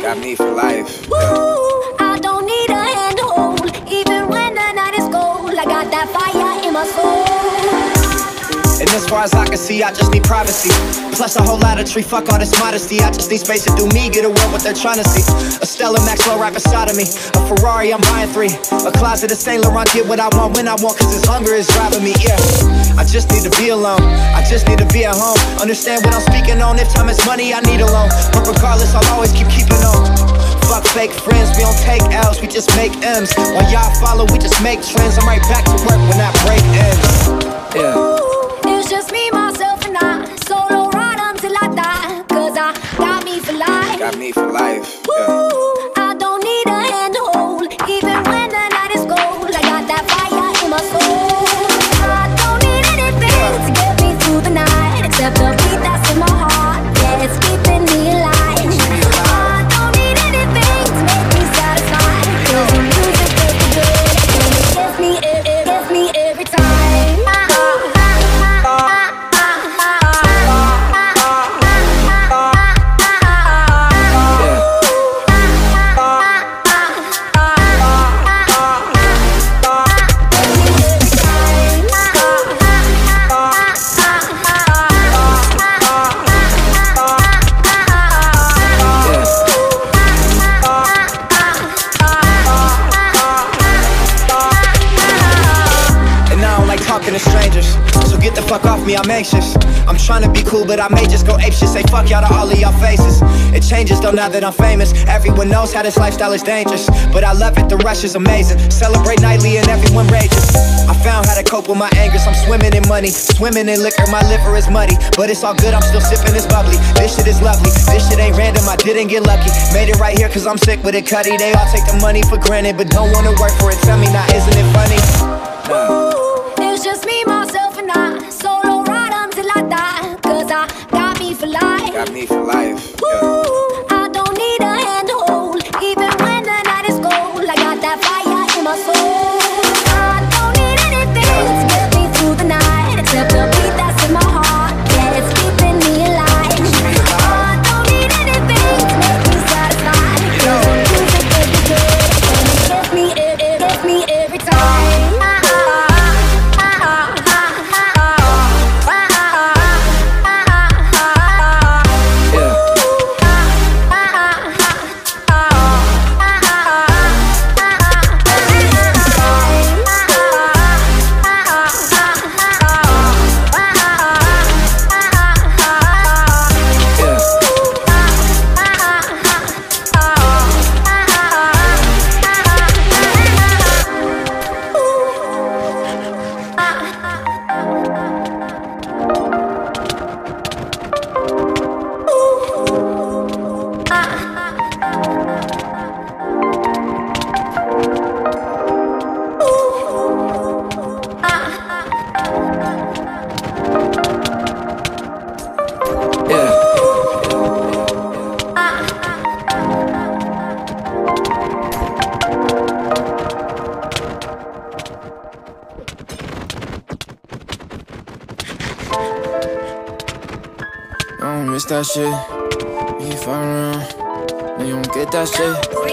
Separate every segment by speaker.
Speaker 1: Got me for life.
Speaker 2: Woo, I don't need a hand to hold, even when the night is cold. I got that fire in my soul.
Speaker 1: And as far as I can see, I just need privacy. Plus a whole lot of tree, fuck all this modesty. I just need space to do me, get away what they're trying to see. A Stella Maxwell right beside of me. A Ferrari, I'm buying 3. A closet of Saint Laurent, get what I want when I want, cause this hunger is driving me, yeah. I just need to be alone, I just need to be at home. Understand what I'm speaking on, if time is money, I need a loan. But regardless, I'll always keep keeping on. Fuck fake friends, we don't take L's, we just make M's. While y'all follow, we just make trends. I'm right back to work when that break ends, yeah.
Speaker 2: It's just me, myself, and I. Solo ride until I die, cause I got me for life.
Speaker 1: Got me for life,
Speaker 2: Woo,
Speaker 1: yeah.
Speaker 2: I don't need a hand to hold, even when the night is cold. I got that fire in my soul. I don't need anything to get me through the night, except the beat that's in my heart, yeah, it's keeping me alive. I don't need anything to make me satisfied, cause the music is good, and it gets me every time.
Speaker 1: Talking to strangers, so get the fuck off me, I'm anxious. I'm trying to be cool, but I may just go apeshit. Say fuck y'all to all of y'all faces. It changes though now that I'm famous. Everyone knows how this lifestyle is dangerous, but I love it, the rush is amazing. Celebrate nightly and everyone rages. I found how to cope with my anger, so I'm swimming in money, swimming in liquor, my liver is muddy. But it's all good, I'm still sipping this bubbly. This shit is lovely, this shit ain't random, I didn't get lucky. Made it right here cause I'm sick with it, Cuddy. They all take the money for granted, but don't wanna work for it. Tell me now, isn't it funny?
Speaker 2: It's just me, myself, and I. Solo ride until I die, cause I got me for life.
Speaker 1: Got me for life, yeah.
Speaker 2: Woo, I don't need a hand to hold, even when the night is cold. I got that fire in my soul. I don't need anything to get me through the night, except the beat that's in my heart, yeah, it's keeping me alive. I don't need anything to make me satisfied, cause the music is good, and it gets me every time.
Speaker 3: That shit, you fuck around, then you don't get that shit.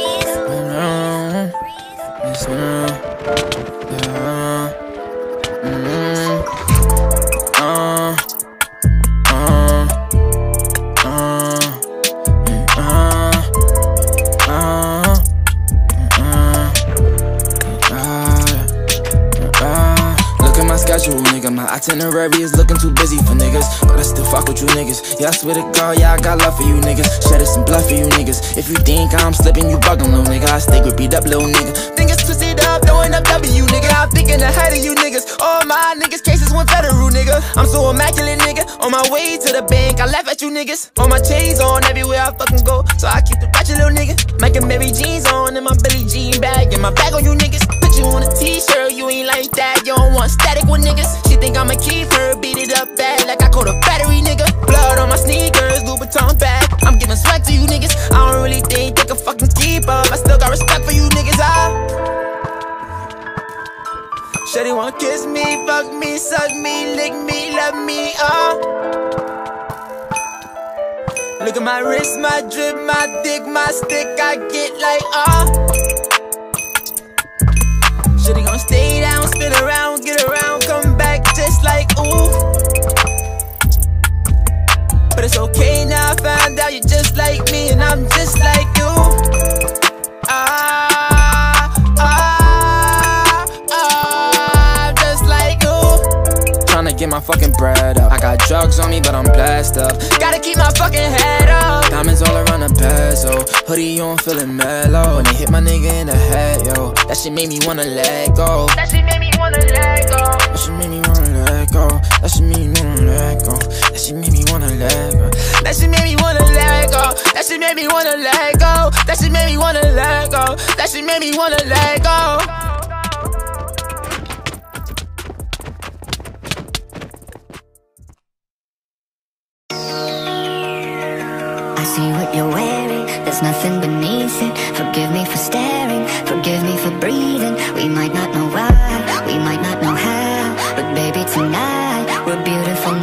Speaker 3: My itinerary is looking too busy for niggas, but I still fuck with you niggas. Yeah, I swear to God, yeah, I got love for you niggas. Shedding some blood for you niggas. If you think I'm slipping, you bugging, little nigga. I stay with beat up, little nigga. Fingers twisted up, throwing up W, nigga. I'm thinking ahead of you niggas. All my niggas' cases went federal, nigga. I'm so immaculate, nigga. On my way to the bank, I laugh at you niggas. All my chains on everywhere I fucking go, so I keep the ratchet, little nigga. Making Mary jeans on in my Billie Jean bag, and my bag on you niggas. Put you on a t-shirt, you ain't like that. You don't want static with niggas. She think I'ma keep her, beat it up bad like I caught a battery, nigga. Blood on my sneakers, Louboutin bag. I'm giving swag to you niggas. I don't really think they can fucking keep up. I still got respect for you niggas, Shawty wanna kiss me, fuck me, suck me, lick me, love me, Look at my wrist, my drip, my dick, my stick, I get like, Should've gon' stay down, spin around, get around, come back just like, ooh. But it's okay now, I found out you're just like me and I'm just like you. I'm just like you. Tryna get my fucking bread up. I got drugs on me, but I'm blessed up. Gotta keep my fucking head up. Diamonds all around the bezel. Hoodie on, feeling mellow. When they hit my nigga in the head, yo, that shit made me wanna let go. That shit made me wanna let go. That shit made me wanna let go. That shit made me wanna let go. That shit made me wanna let go. That shit made me wanna let go. That shit made me wanna let go. That shit made me wanna let go. That shit made me wanna let go.
Speaker 2: See what you're wearing, there's nothing beneath it. Forgive me for staring, forgive me for breathing. We might not know why, we might not know how, but baby tonight we're beautiful